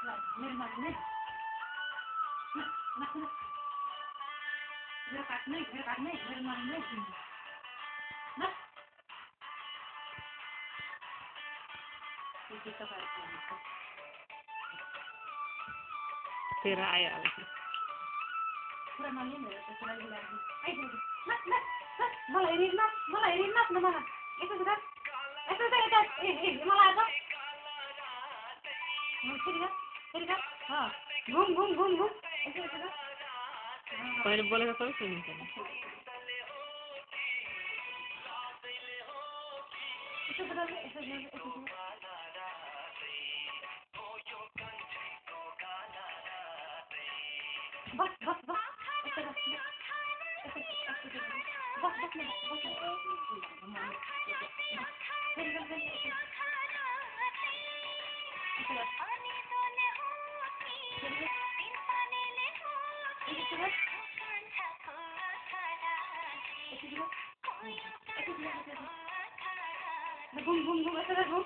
मेरे मारने ना मेरे काटने मेरे मारने ना ये तो करते तेरा आया पूरा मारने मेरे तो पूरा ही लगा आई ना मला एरिना ना मला ऐसे मला आता तेरी हाँ घूम ऐसे पहले बोलेगा तो सुन के घूम ऐसे घूम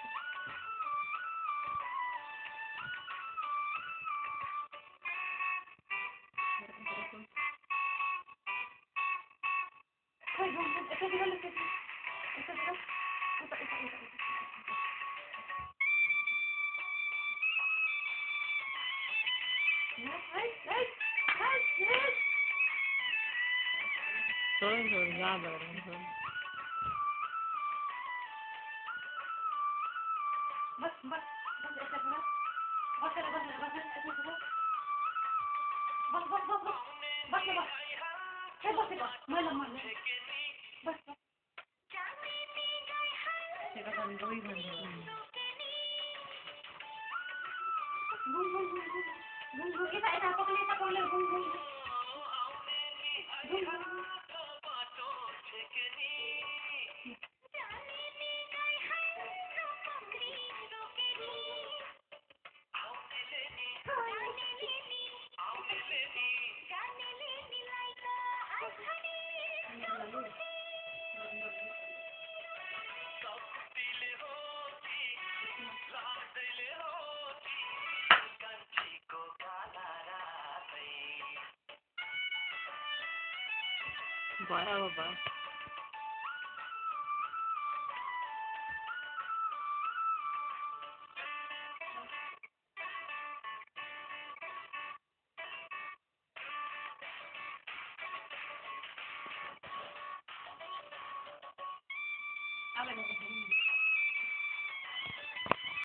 छोड़ याद आ रहा है बाया बाबा A ver,